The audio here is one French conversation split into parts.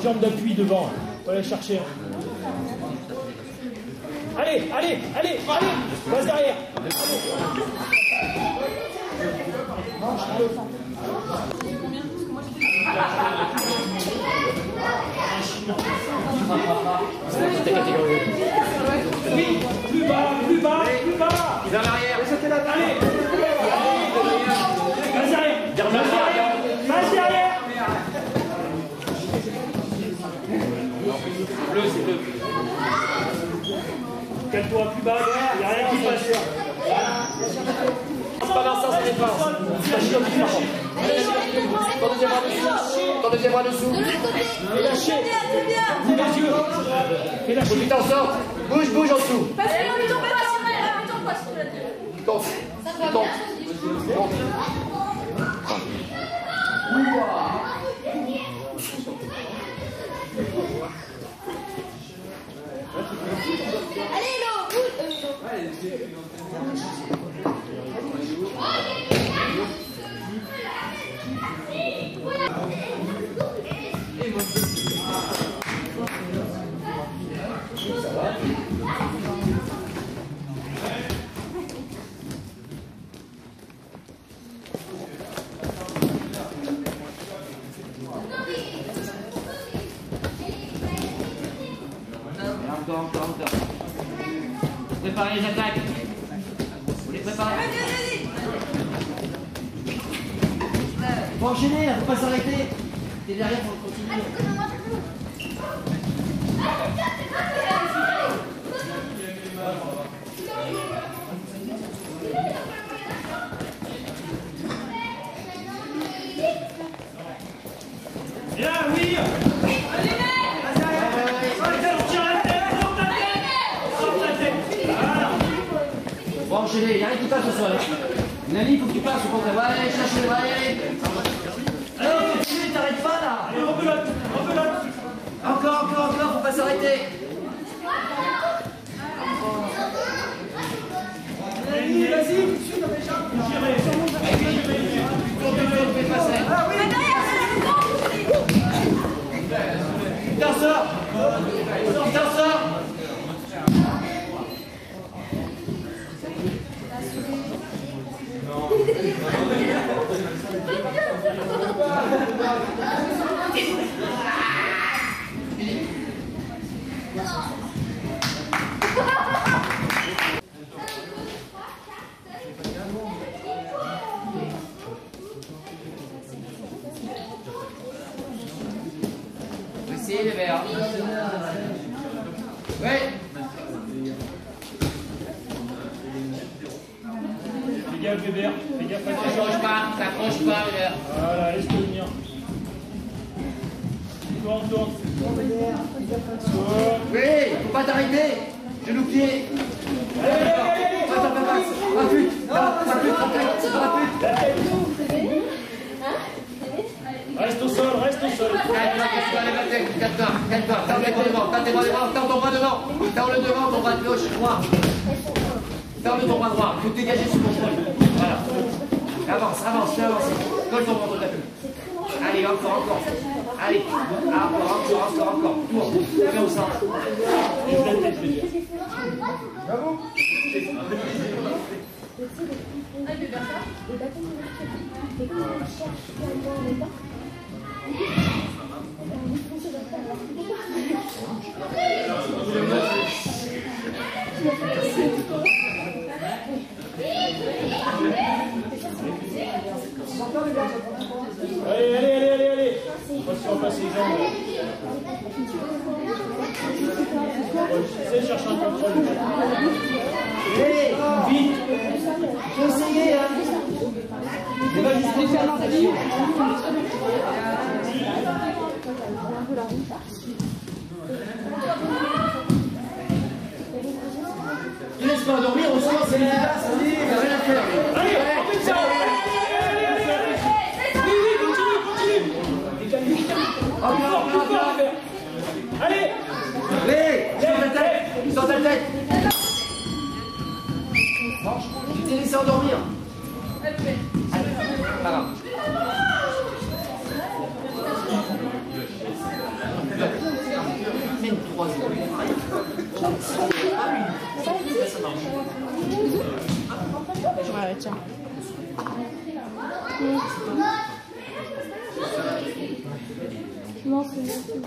jambe d'appui devant. Faut aller chercher. Allez, allez, allez, allez. Passe derrière. Oui, plus bas, plus bas, plus bas. Vers l'arrière. Allez. Passe derrière. Passe derrière. Bleu, c'est bleu. Calme-toi plus bas, il n'y a rien qui passe. C'est pas dans le sens de défense. Ton deuxième bras dessous. Et lâchez. Les yeux. Et lâchez. Faut que tu t'en sortes. Bouge, bouge en dessous. Parce que on ne tombe pas dans la main, on tombe pas sur la tête. Compte. Compte. Compte. Allez, non, Encore. Préparez les attaques. Les préparez. Faut enchaîner, faut pas s'arrêter. T'es derrière, faut continuer. Bien, oui. Bon, enchaîner, il y a rien qui passe ce soir. Nani, il faut que tu passes au contraire. Ouais, allez, cherchez, allez. Allez, continue, t'arrêtes pas là. Allez, rebelote, rebelote. Encore, faut pas s'arrêter. Nani, vas-y, tout de suite, on fait ça. Girez. Tu t'en sors. Tu t'en sors. Essayez les verts. Oui. Fais gaffe, Weber. Fais gaffe, T'approches pas, Weber. Voilà, laisse-le venir. Tourne. Oui, faut pas t'arrêter. Genou-pied. Allez. Pas plus. Reste au sol. Calme-toi, tends tes bras, tends ton bras devant. Tends le devant, ton bras de gauche, droit. Tends ton bras droit, il faut te dégager sous contrôle. Voilà. Avance. Colle ton bras au tapis. Allez, encore. Allez, encore. Tourne. Fais au centre. Bravo. Allez. On va passer les jambes. Essaye de chercher un contrôle. Vite. Faut essayer, hein. C'est pas juste faire l'attention. Tu laisses pas endormir, on se lance, c'est efficace. Il n'y a rien à faire. Allez, on fait ça. Oui, continue. Encore. Allez. Sors ta tête. Tu t'es laissé endormir. Pas grave. 3-0. Ça marche. Ouais, tiens. Non, c'est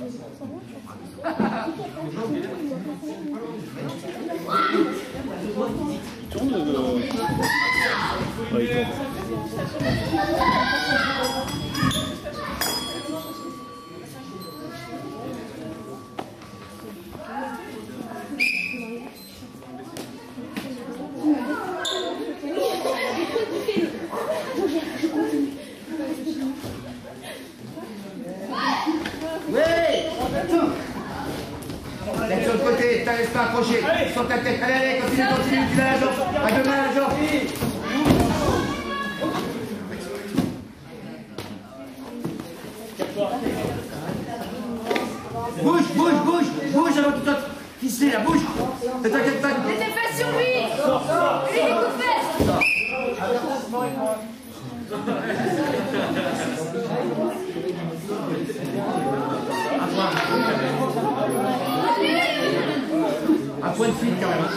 tourne ouais, il tourne. Tête sur le côté, t'as laisse pas accrocher. Sur ta tête, allez, allez, continue, continue, tu l'as la jambe. À deux mains la jambe. Bouge, bouge, bouge, bouge avant qu'il soit ficelé là, bouge. Ne t'inquiète pas. Mets tes fesses sur lui. Lui, les coups de fesses. Un point de fil quand même.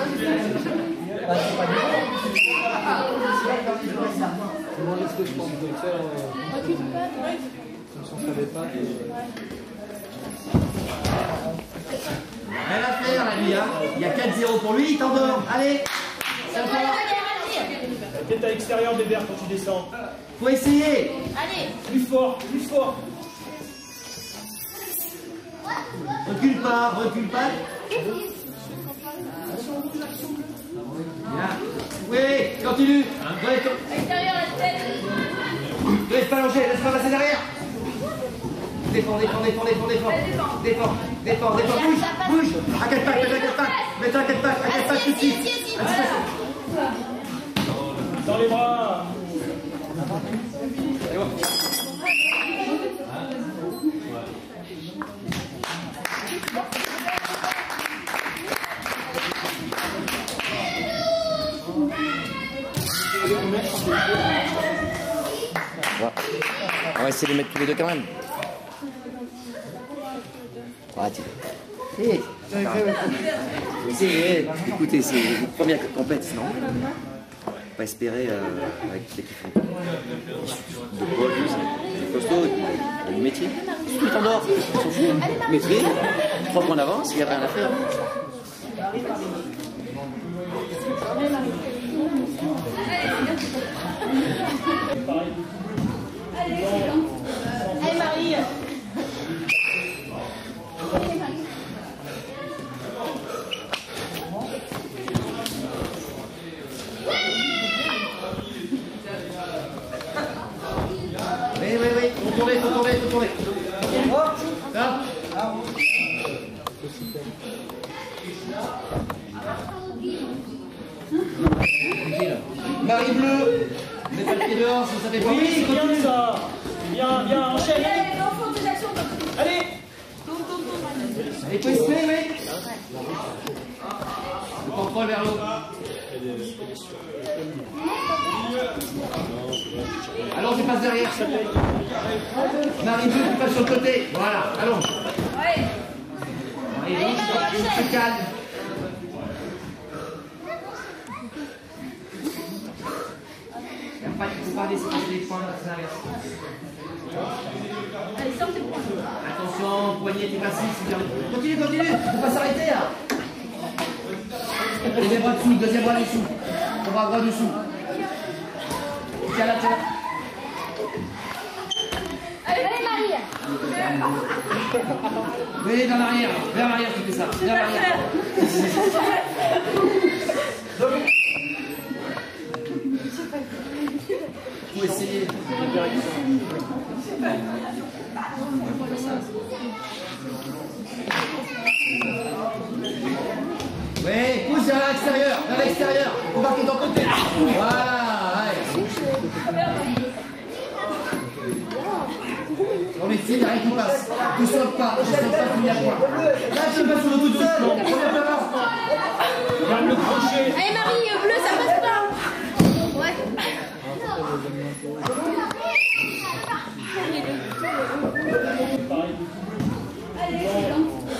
Qu'est-ce que je pense de faire on s'en savait pas. Rien à faire là lui, hein. Il y a 4-0 pour lui, il t'endort. Allez. Tête à l'extérieur des verres quand tu descends. Faut essayer. Allez. Plus fort, plus fort. Recule pas, recule pas. Bien. Oui, continue. Extérieur, la tête. Laisse pas longer, laisse pas passer derrière. Défends, défends, défends, défends, défends. Défends, défends, défends. Bouge, bouge. À 4 pattes, à 4 pattes. Mets-toi à 4 pattes, à 4 pattes tout de suite. Dans les bras. On va essayer de les mettre tous les deux quand même. Arrêtez. Écoutez, c'est une première compète, non? On va espérer avec l'équipe de Paul, c'est costaud, il a du métier. Il t'endort, il s'en fout. Maîtrise, 3 points d'avance, il n'y a rien à faire. Allez, Marie. Oui, oui, oui. Faut tourner, faut tourner, faut tourner. Là. Marie bleue. Mets pas le pied dehors si ça fait pas. Oui, c'est bien ça. Bien, bien, enchaîne. Allez, enfant, tes actions. Allez. Et twister, oui. Le contrôle vers l'eau. Allons, tu passes derrière. Marie bleue, tu passes sur le côté. Voilà, allons. Ouais. Allez, tu te calmes. Il ne faut pas laisser passer les points dans la l'inverse. Allez, sors tes points. Attention, poignet, t'es passif. Continue, continue. Il ne faut pas s'arrêter là. Deuxième bras dessous, deuxième bras dessous. Ton bras droit dessous. Tiens là, tiens là. Allez, Marie. Oui, vers l'arrière. Vers l'arrière, tu fais ça. Vers l'arrière. Faut essayer. Oui, pousse vers l'extérieur, vers l'extérieur. Faut marquer ton côté. Voilà, ouais. On est ici, il n'y a rien qui passe. Ne saute pas, je ne saute pas qu'il y a point. Là, tu passes sur le bout de seul. Première place. Garde le crochet. Allez, Marie.